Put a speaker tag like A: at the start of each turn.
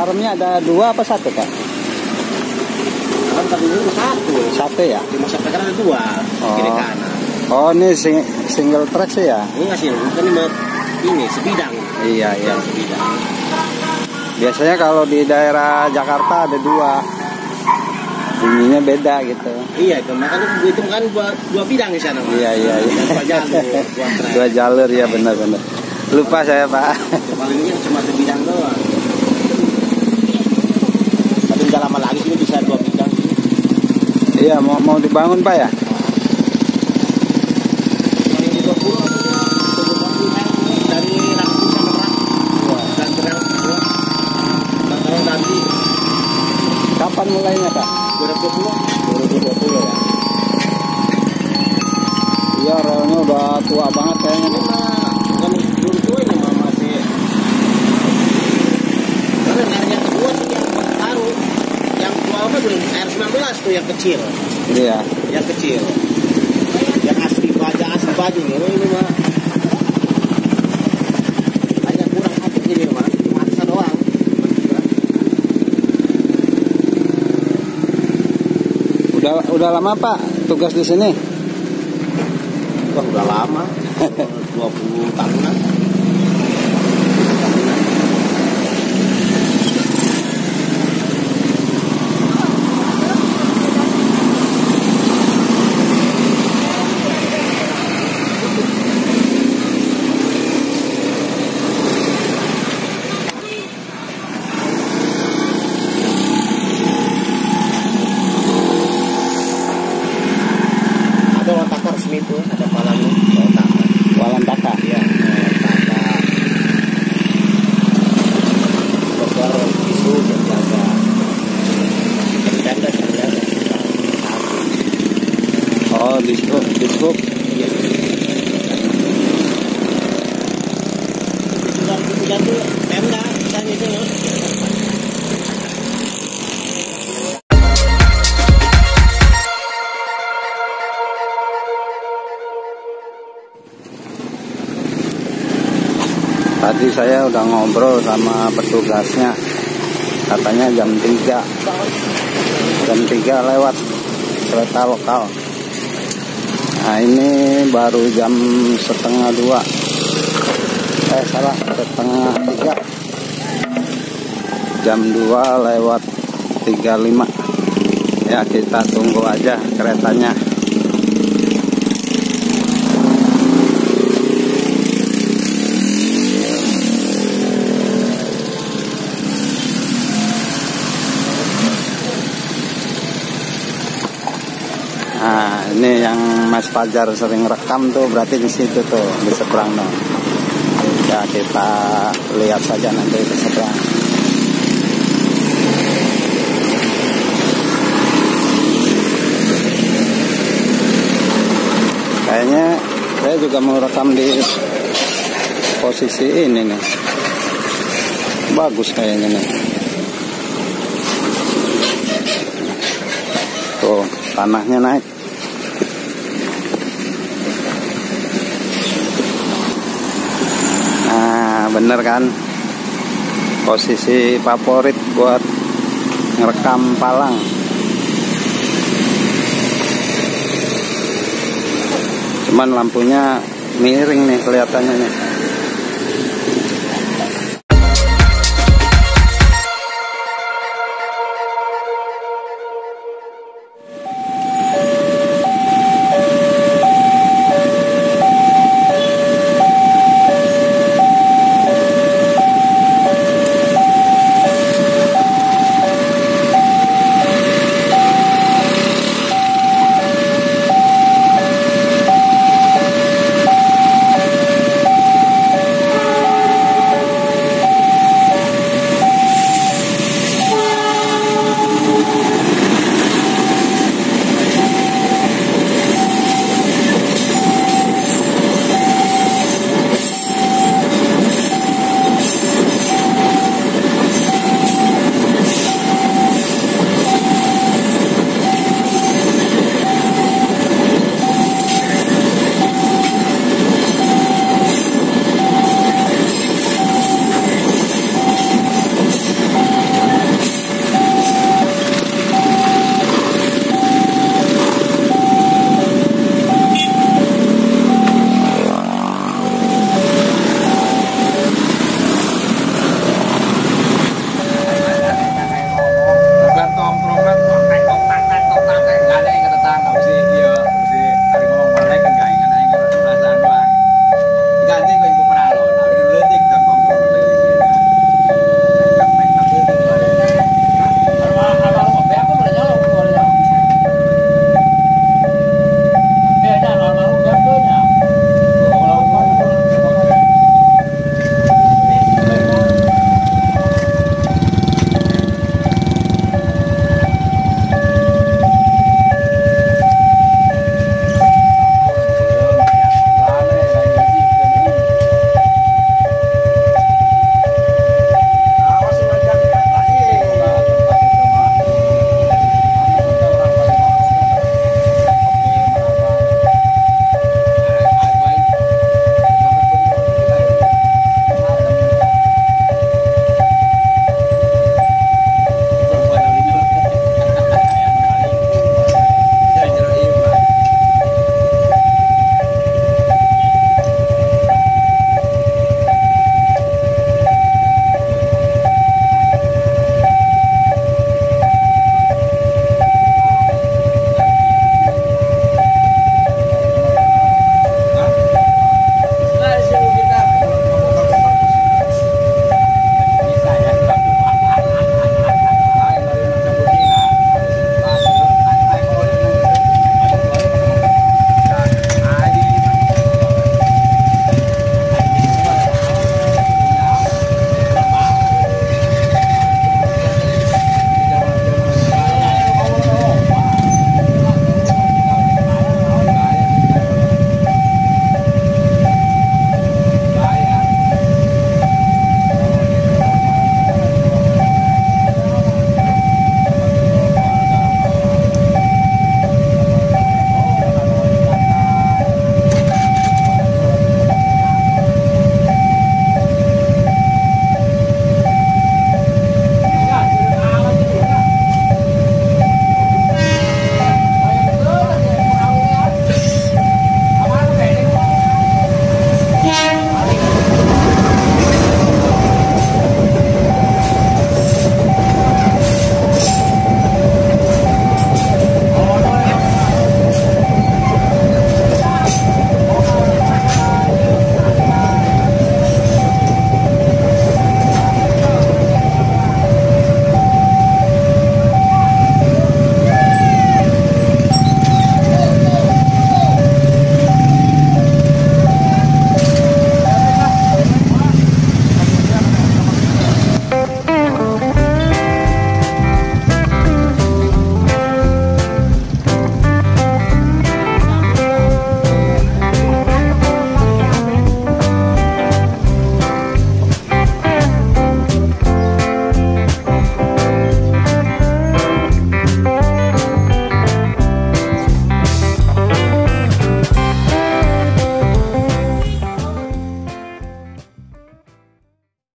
A: alarmnya ada 2 apa 1 Kak?
B: Kan tadi itu 1.
A: 1 ya?
B: Cuma sampai kan ada 2 kiri kanan.
A: Oh ini single track sih ya?
B: Enggak sih, bukan ini sebidang.
A: Iya.
B: Sebidang.
A: Biasanya kalau di daerah Jakarta ada 2. Bunyinya beda gitu.
B: Iya, itu makanya itu kan 2 bidang di sana.
A: Iya.
B: 2 jalur,
A: 2 jalur ya, benar. Lupa saya Pak.
B: Paling ini cuma sebidang doang. Tapi udah lama lagi ini bisa 2 bidang.
A: Iya, mau dibangun Pak ya?
B: Yang di 20 dari Raksi sama Merak. Dan terang tahun nanti.
A: Kapan mulainya Pak?
B: 2020 ya.
A: Iya, relnya udah tua banget kayaknya nih.
B: Bukan belum tua ini mah masih. Karena yang kedua sih yang baru. Yang tua mah belum R19 tuh yang kecil.
A: Iya.
B: Yang kecil. Yang asli baju ini mah. Hanya kurang satu ini mah. Cuma satu doang.
A: Udah lama Pak tugas di sini?
B: Wah, udah lama. 20 tahunan. Ada Walantaka resmi itu, ada Palang
A: Walantaka.
B: Iya, Walantaka. Dokter itu menjaga. Tenda.
A: Oh, dishub.
B: Iya. Itu tuh Pemda dan itu.
A: Tadi saya udah ngobrol sama petugasnya. Katanya jam 3 lewat kereta lokal. Nah ini baru jam 1:30. Salah, 2:30. Jam 2 lewat 35. Ya kita tunggu aja keretanya. Nah, ini yang Mas Fajar sering rekam tuh, berarti di situ tuh, di seberang tuh. Ya, kita lihat saja nanti di seberang. Kayaknya saya juga mau rekam di posisi ini nih. Bagus kayaknya nih. Tuh, tanahnya naik. Nah, bener kan? Posisi favorit buat ngerekam palang. Cuman lampunya miring nih kelihatannya nih.